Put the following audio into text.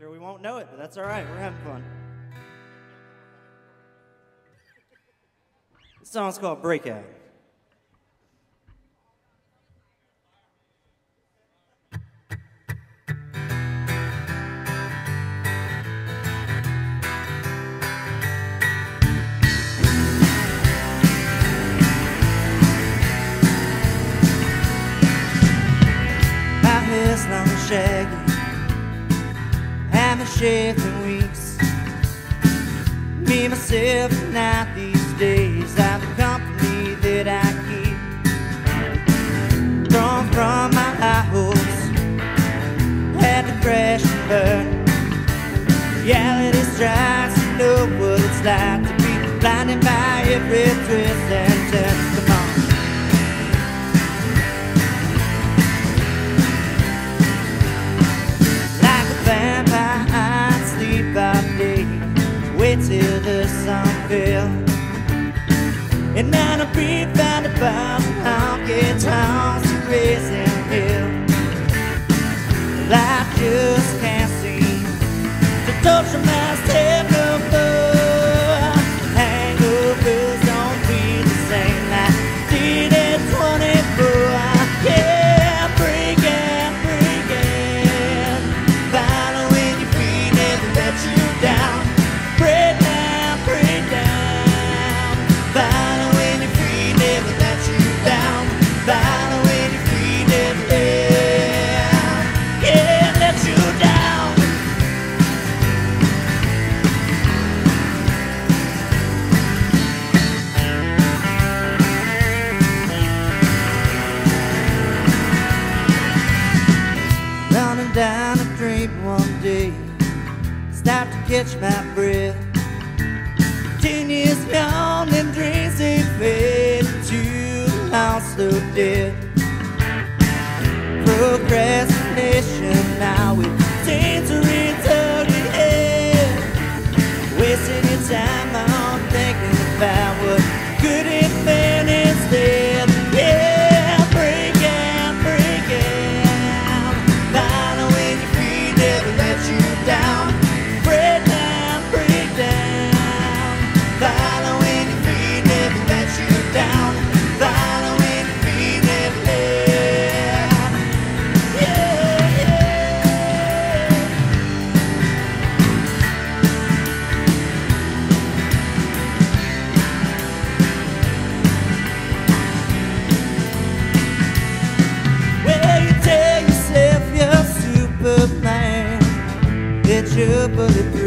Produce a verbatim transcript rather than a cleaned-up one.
sure we won't know it, but that's all right. We're having fun. This song's called Breakout. My hair's long and shaggy, haven't shaved in weeks. Me, myself, and I these days are the company that I keep. Drawn from my high hopes, had to crash and burn. Reality strikes, you know what it's like to be blinded by every twist and turn. Come on. Wait till the sun fell, and then I'll be found about honky tonks and raising hill. Life just can't seem to touch my step no more. Hangovers don't feel the same like did at twenty-four. Yeah, breaking, breaking, following your feet, never let you down. Break down, break down, following your feet, never let you down. Following your feet, never down, yeah, let you down. Running down a street one day, stopped to catch my breath. Ten years gone and dreams they fade to lost slow death. Procrastination now it seems to return your head. Wasting your time on thinking about what could have been instead. Yeah, breaking, breaking, following your feet, never let you down. Break down, break down, following your feet, never let you down. Following your feet, never let. Yeah, yeah. Well, you tell yourself you're Superman, that you're bulletproof.